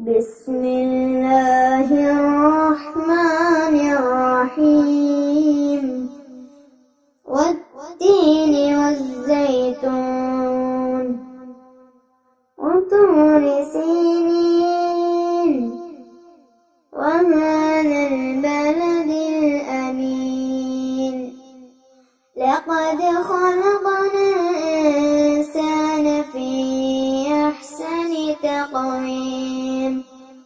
بسم الله الرحمن الرحيم والتين والزيتون وطور سينين وهذا البلد الأمين لقد خلقنا الإنسان في أحسن تقويم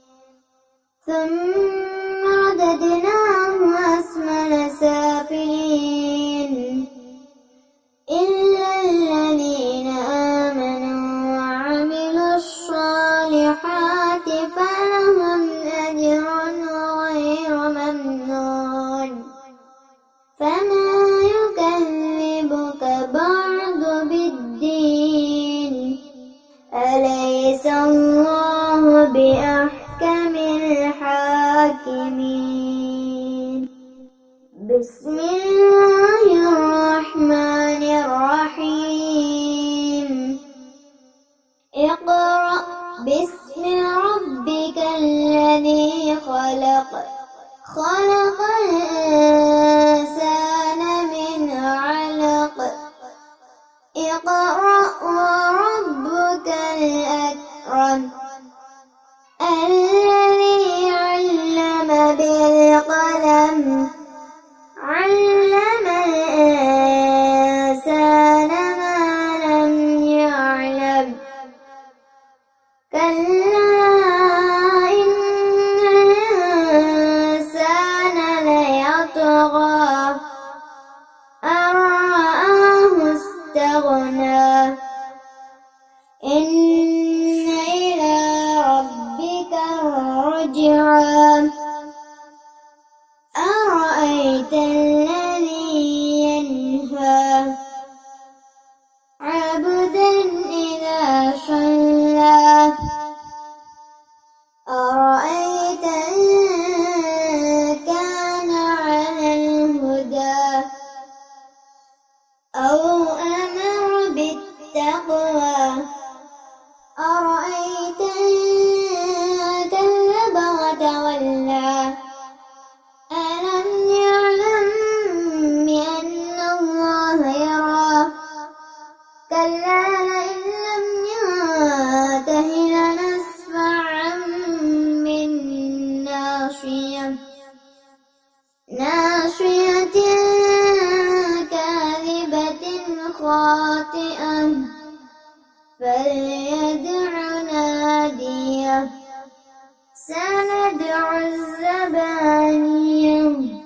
ثم رددناه أسفل سافلين إلا الذين آمنوا وعملوا الصالحات فلهم أجر غير ممنون فما يكذبك بعد بالدين أليس الله بأحكم الحاكمين بسم الله الرحمن الرحيم اقرأ باسم ربك الذي خلق خلق الإنسان من علق اقرأ وربك الأكرم الذي علم بالقلم علم الإنسان ما لم يعلم كلا إن الإنسان ليطغى أن رآه استغنى إن إلى ربك الرجعى أرأيت الذي ينهى عبدا إذا صلى أرأيت إن كان على الهدى أو أمر بالتقوى أرأيت إن كذب وتولى ألم يعلم بأن الله يرى كلا لئن لم ينته لنسفعا بالناصية ناصية كاذبة خاطئة فليدع ناديه سندع الزبانية